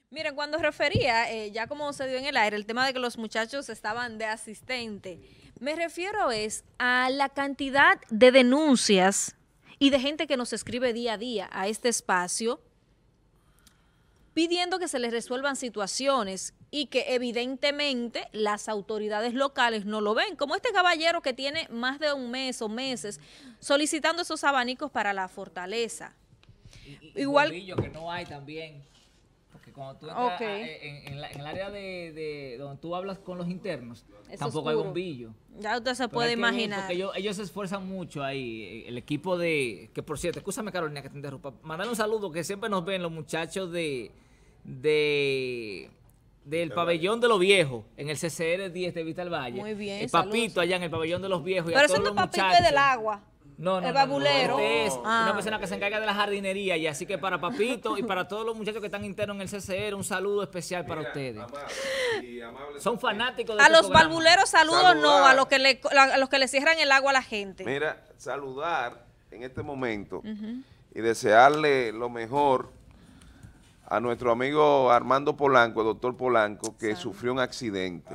Miren, cuando refería, ya como se dio en el aire, el tema de que los muchachos estaban de asistente, me refiero es a la cantidad de denuncias y de gente que nos escribe día a día a este espacio pidiendo que se les resuelvan situaciones y que evidentemente las autoridades locales no lo ven, como este caballero que tiene más de un mes o meses solicitando esos abanicos para la fortaleza. Igual bombillo que no hay también. Porque cuando tú entras en el área de donde tú hablas con los internos, es tampoco oscuro. hay bombillo. Ya usted se Pero puede hay que ver, imaginar. porque ellos se esfuerzan mucho ahí, el equipo de, que por cierto, escúchame Carolina que te interrumpa, mandarle un saludo que siempre nos ven los muchachos del pabellón de los viejos, en el CCR 10 de Vista al Valle. Muy bien, el Papito saludos. allá en el pabellón de los viejos. Pero ese no es Papito es del agua. No, el babulero. Este es una persona que se encarga de la jardinería y así que para Papito y para todos los muchachos que están internos en el CCR, un saludo especial para ustedes. Son fanáticos de a este los programa. barbuleros saludos no, a los que le cierran el agua a la gente. Mira, saludar en este momento y desearle lo mejor a nuestro amigo Armando Polanco, el doctor Polanco, que sufrió un accidente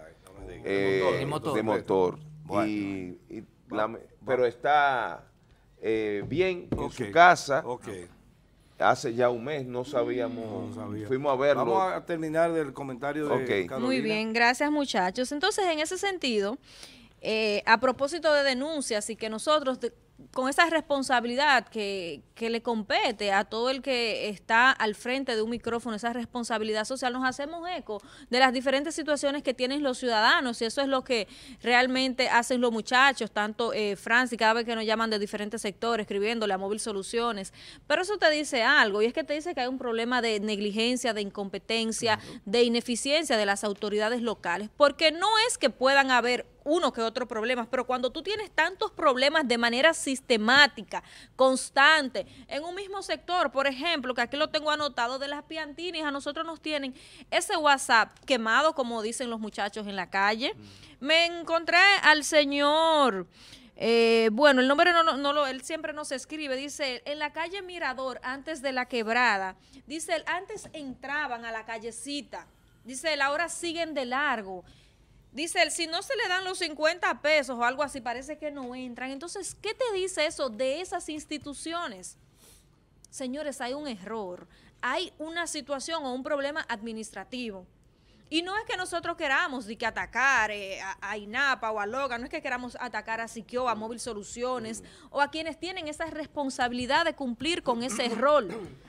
de motor. Bueno. Pero está bien en su casa. Hace ya un mes, no sabíamos, fuimos a verlo. Vamos a terminar del comentario de Carolina. Muy bien, gracias muchachos. Entonces, en ese sentido, a propósito de denuncias y que nosotros, con esa responsabilidad que le compete a todo el que está al frente de un micrófono, esa responsabilidad social, nos hacemos eco de las diferentes situaciones que tienen los ciudadanos y eso es lo que realmente hacen los muchachos, tanto Francis, cada vez que nos llaman de diferentes sectores, escribiéndole a Móvil Soluciones, pero eso te dice algo y es que te dice que hay un problema de negligencia, de incompetencia, de ineficiencia de las autoridades locales, porque no es que puedan haber uno que otro problema, pero cuando tú tienes tantos problemas de manera sistemática, constante, en un mismo sector, por ejemplo, que aquí lo tengo anotado de las Piantini, a nosotros nos tienen ese WhatsApp quemado, como dicen los muchachos en la calle. Me encontré al señor, bueno, el nombre él siempre nos escribe, dice, en la calle Mirador, antes de la quebrada, dice él, antes entraban a la callecita, dice él, ahora siguen de largo. Dice él, si no se le dan los 50 pesos o algo así, parece que no entran. Entonces, ¿qué te dice eso de esas instituciones? Señores, hay un error, hay una situación o un problema administrativo. Y no es que nosotros queramos de que atacar a INAPA o a Loga, no es que queramos atacar a Siquio, a Móvil Soluciones o a quienes tienen esa responsabilidad de cumplir con ese rol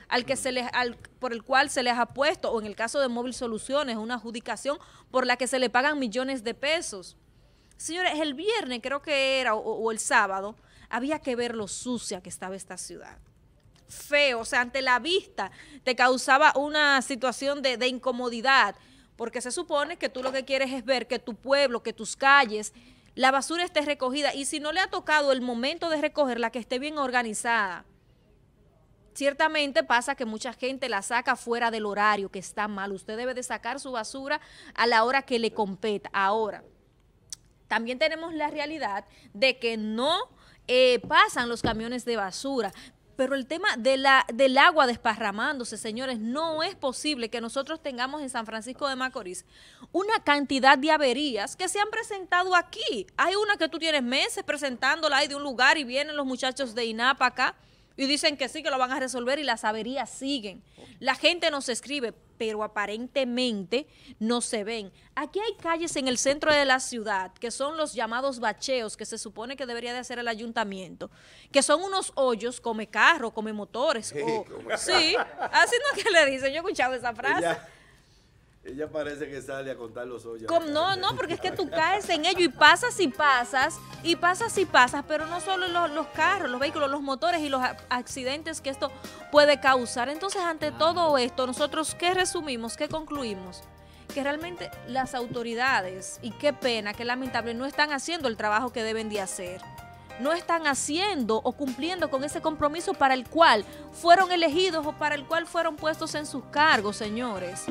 por el cual se les ha puesto, o en el caso de Móvil Soluciones, una adjudicación por la que se le pagan millones de pesos. Señores, el viernes creo que era, o el sábado, había que ver lo sucia que estaba esta ciudad. Feo, o sea, ante la vista te causaba una situación de incomodidad, porque se supone que tú lo que quieres es ver que tu pueblo, que tus calles, la basura esté recogida, y si no le ha tocado el momento de recogerla, que esté bien organizada. Ciertamente pasa que mucha gente la saca fuera del horario, que está mal. Usted debe de sacar su basura a la hora que le competa. Ahora, también tenemos la realidad de que no pasan los camiones de basura. Pero el tema del agua desparramándose, señores, no es posible que nosotros tengamos en San Francisco de Macorís una cantidad de averías que se han presentado aquí. Hay una que tú tienes meses presentándola ahí de un lugar y vienen los muchachos de INAPA acá y dicen que sí, que lo van a resolver y las averías siguen. La gente nos escribe, pero aparentemente no se ven. Aquí hay calles en el centro de la ciudad que son los llamados bacheos que se supone que debería de hacer el ayuntamiento, que son unos hoyos, come carro, come motores. Sí, así no es que le dicen, yo he escuchado esa frase. Ella parece que sale a contar los hoyos. No, porque es que tú caes en ello y pasas y pasas, y pasas y pasas, pero no solo los carros, los vehículos, los motores y los accidentes que esto puede causar. Entonces, ante todo esto, nosotros, ¿qué resumimos? ¿Qué concluimos? Que realmente las autoridades, y qué pena, qué lamentable, no están haciendo el trabajo que deben de hacer. No están haciendo o cumpliendo con ese compromiso para el cual fueron elegidos o para el cual fueron puestos en sus cargos, señores.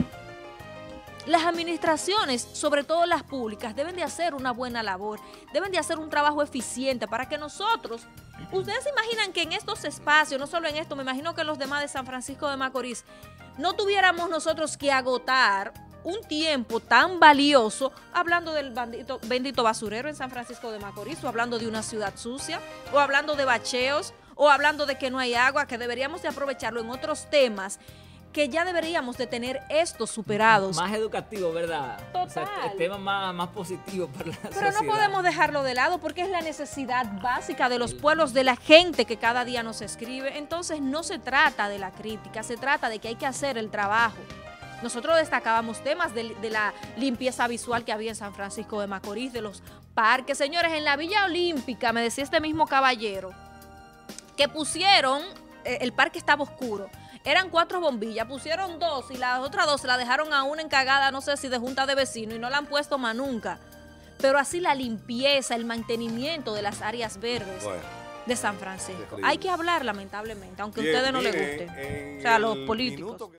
Las administraciones, sobre todo las públicas, deben de hacer una buena labor, deben de hacer un trabajo eficiente para que nosotros, ustedes se imaginan que en estos espacios, no solo en esto, me imagino que en los demás de San Francisco de Macorís, no tuviéramos nosotros que agotar un tiempo tan valioso hablando del bendito basurero en San Francisco de Macorís, o hablando de una ciudad sucia, o hablando de bacheos, o hablando de que no hay agua, que deberíamos de aprovecharlo en otros temas, que ya deberíamos de tener estos superados. Más educativo, ¿verdad? Total. O sea, el tema más positivo para la sociedad. Pero no podemos dejarlo de lado porque es la necesidad básica de los pueblos, de la gente que cada día nos escribe. Entonces no se trata de la crítica, se trata de que hay que hacer el trabajo. Nosotros destacábamos temas de la limpieza visual que había en San Francisco de Macorís, de los parques. Señores, en la Villa Olímpica, me decía este mismo caballero, que pusieron, el parque estaba oscuro, eran 4 bombillas, pusieron 2 y las otras 2 la dejaron a una encargada, no sé si de junta de vecinos, y no la han puesto más nunca. Pero así la limpieza, el mantenimiento de las áreas verdes de San Francisco. Hay que hablar, lamentablemente, aunque a ustedes no les guste. O sea, los políticos.